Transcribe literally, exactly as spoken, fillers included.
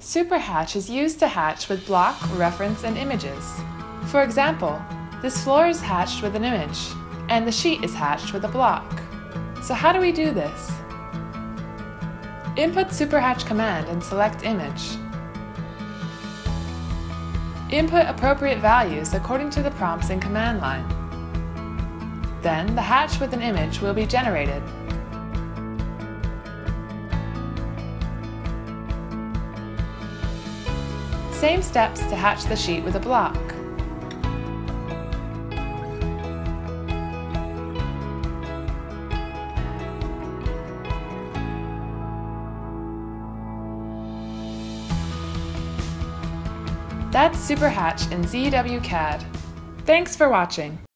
Superhatch is used to hatch with block, reference, and images. For example, this floor is hatched with an image, and the sheet is hatched with a block. So how do we do this? Input Superhatch command and select image. Input appropriate values according to the prompts in command line. Then the hatch with an image will be generated. Same steps to hatch the sheet with a block. That's Superhatch in Z W C A D. Thanks for watching.